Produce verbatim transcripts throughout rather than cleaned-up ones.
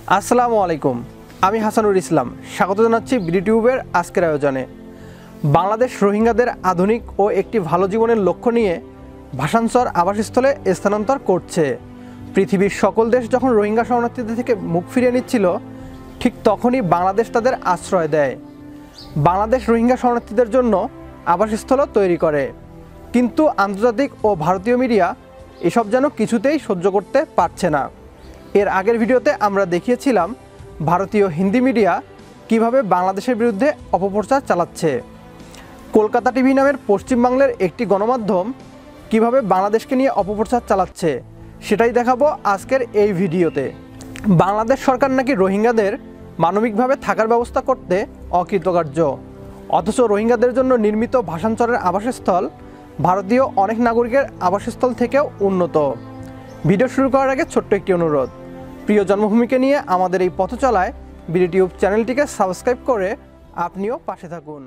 আসসালামু আলাইকুম, আমি হাসানুর ইসলাম। স্বাগত জানাচ্ছি বিডিটিউবের আজকের আয়োজনে। বাংলাদেশ রোহিঙ্গাদের আধুনিক ও একটি ভালো জীবনের লক্ষ্য নিয়ে ভাষাঞ্চর আবাসস্থলে স্থানান্তর করছে। পৃথিবীর সকল দেশ যখন রোহিঙ্গা শরণার্থীদের থেকে মুখ ফিরিয়ে নিচ্ছিল, ঠিক তখনই বাংলাদেশ তাদের আশ্রয় দেয়। বাংলাদেশ রোহিঙ্গা শরণার্থীদের জন্য আবাসস্থলও তৈরি করে। কিন্তু আন্তর্জাতিক ও ভারতীয় মিডিয়া এসব যেন কিছুতেই সহ্য করতে পারছে না। এর আগের ভিডিওতে আমরা দেখিয়েছিলাম ভারতীয় হিন্দি মিডিয়া কিভাবে বাংলাদেশের বিরুদ্ধে অপপ্রচার চালাচ্ছে। কলকাতা টিভি নামের পশ্চিমবাংলার একটি গণমাধ্যম কিভাবে বাংলাদেশকে নিয়ে অপপ্রচার চালাচ্ছে সেটাই দেখাবো আজকের এই ভিডিওতে। বাংলাদেশ সরকার নাকি রোহিঙ্গাদের মানবিকভাবে থাকার ব্যবস্থা করতে অকৃতকার্য, অথচ রোহিঙ্গাদের জন্য নির্মিত ভাষাঞ্চরের আবাসস্থল ভারতীয় অনেক নাগরিকের আবাসস্থল থেকেও উন্নত। ভিডিও শুরু করার আগে ছোট্ট একটি অনুরোধ, প্রিয় জন্মভূমিকে নিয়ে আমাদের এই পথ চলায় বিডিটিউব চ্যানেলটিকে সাবস্ক্রাইব করে আপনিও পাশে থাকুন।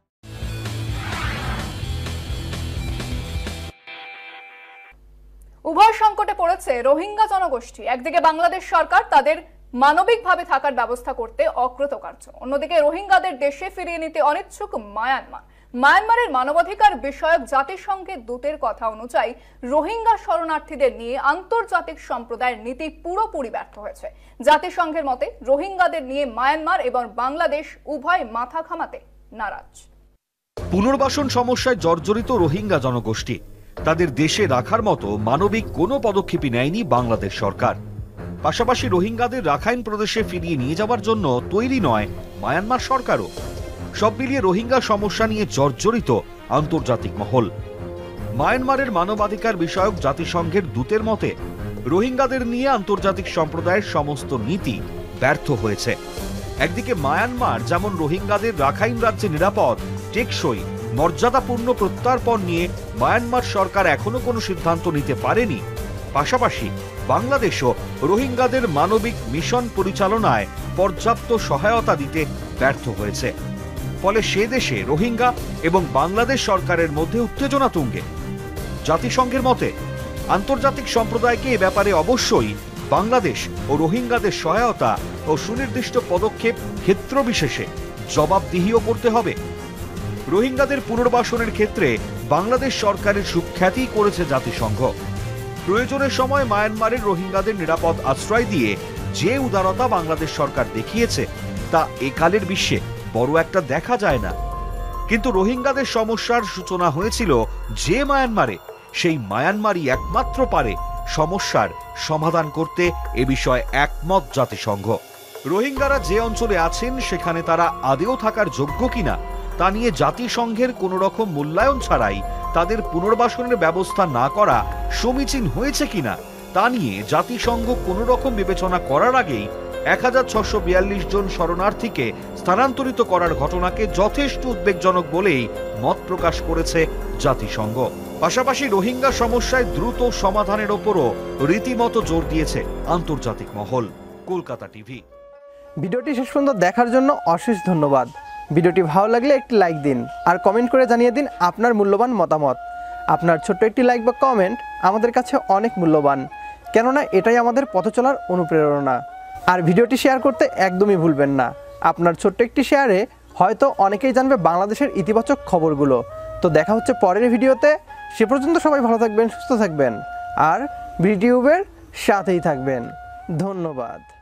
উভয় সংকটে পড়েছে রোহিঙ্গা জনগোষ্ঠী। একদিকে বাংলাদেশ সরকার তাদের মানবিকভাবে থাকার ব্যবস্থা করতে অকৃতকার্য, অন্যদিকে রোহিঙ্গাদের দেশে ফিরিয়ে নিতে অনিচ্ছুক মায়ানমার। মায়ানমারের মানবাধিকার বিষয়ক জাতিসংঘের দূতের কথা অনুযায়ী রোহিঙ্গা শরণার্থীদের নিয়ে আন্তর্জাতিক সম্প্রদায়ের নীতি পুরোপুরি ব্যর্থ হয়েছে। জাতিসংঘের মতে রোহিঙ্গাদের নিয়ে মায়ানমার এবং বাংলাদেশ উভয় মাথা ঘামাতে নারাজ। পুনর্বাসন সমস্যায় জর্জরিত রোহিঙ্গা জনগোষ্ঠী, তাদের দেশে রাখার মতো মানবিক কোনো পদক্ষেপই নেয়নি বাংলাদেশ সরকার। পাশাপাশি রোহিঙ্গাদের রাখাইন প্রদেশে ফিরিয়ে নিয়ে যাওয়ার জন্য তৈরি নয় মায়ানমার সরকারও। সব মিলিয়ে রোহিঙ্গা সমস্যা নিয়ে জর্জরিত আন্তর্জাতিক মহল। মায়ানমারের মানবাধিকার বিষয়ক জাতিসংঘের দূতের মতে রোহিঙ্গাদের নিয়ে আন্তর্জাতিক সম্প্রদায়ের সমস্ত নীতি ব্যর্থ হয়েছে। একদিকে মায়ানমার যেমন রোহিঙ্গাদের রাখাইন রাজ্যে নিরাপদ, টেকসই, মর্যাদাপূর্ণ প্রত্যার্পণ নিয়ে মায়ানমার সরকার এখনো কোনো সিদ্ধান্ত নিতে পারেনি, পাশাপাশি বাংলাদেশও রোহিঙ্গাদের মানবিক মিশন পরিচালনায় পর্যাপ্ত সহায়তা দিতে ব্যর্থ হয়েছে। ফলে সে দেশে রোহিঙ্গা এবং বাংলাদেশ সরকারের মধ্যে উত্তেজনা তুঙ্গে। জাতিসংঘের মতে আন্তর্জাতিক সম্প্রদায়কে এ ব্যাপারে অবশ্যই বাংলাদেশ ও রোহিঙ্গাদের সহায়তা ও সুনির্দিষ্ট পদক্ষেপ ক্ষেত্র বিশেষে জবাবদিহিও করতে হবে। রোহিঙ্গাদের পুনর্বাসনের ক্ষেত্রে বাংলাদেশ সরকারের সুখ্যাতি করেছে জাতিসংঘ। প্রয়োজনের সময় মায়ানমারের রোহিঙ্গাদের নিরাপদ আশ্রয় দিয়ে যে উদারতা বাংলাদেশ সরকার দেখিয়েছে তা একালের বিশ্বে বড় একটা দেখা যায় না। কিন্তু রোহিঙ্গাদের সমস্যার সূচনা হয়েছিল যে মায়ানমারে, সেই মায়ানমারই একমাত্র পারে সমস্যার সমাধান করতে। এ বিষয়ে একমত জাতিসংঘ। রোহিঙ্গারা যে অঞ্চলে আছেন সেখানে তারা আদেও থাকার যোগ্য কিনা তা নিয়ে জাতিসংঘের কোন রকম মূল্যায়ন ছাড়াই তাদের পুনর্বাসনের ব্যবস্থা না করা সমীচীন হয়েছে কিনা তা নিয়ে জাতিসংঘ কোন রকম বিবেচনা করার আগেই এক হাজার ছশো বিয়াল্লিশ জন শরণার্থীকে স্থানান্তরিত করার ঘটনাকে যথেষ্ট উদ্বেগজনক বলেই মত প্রকাশ করেছে জাতিসংঘ। পাশাপাশি রোহিঙ্গা সমস্যায় দ্রুত সমাধানের ওপরও রীতিমতো জোর দিয়েছে আন্তর্জাতিক মহল। কলকাতা টিভি। ভিডিওটি শেষ পর্যন্ত দেখার জন্য অশেষ ধন্যবাদ। ভিডিওটি ভালো লাগলে একটি লাইক দিন আর কমেন্ট করে জানিয়ে দিন আপনার মূল্যবান মতামত। আপনার ছোট্ট একটি লাইক বা কমেন্ট আমাদের কাছে অনেক মূল্যবান, কেননা এটাই আমাদের পথ চলার অনুপ্রেরণা। আর ভিডিওটি শেয়ার করতে একদমই ভুলবেন না। আপনার ছোট্ট একটি শেয়ারে হয়তো অনেকেই জানবে বাংলাদেশের ইতিবাচক খবরগুলো। তো দেখা হচ্ছে পরের ভিডিওতে। সে পর্যন্ত সবাই ভালো থাকবেন, সুস্থ থাকবেন আর বিডিটিউবের সাথেই থাকবেন। ধন্যবাদ।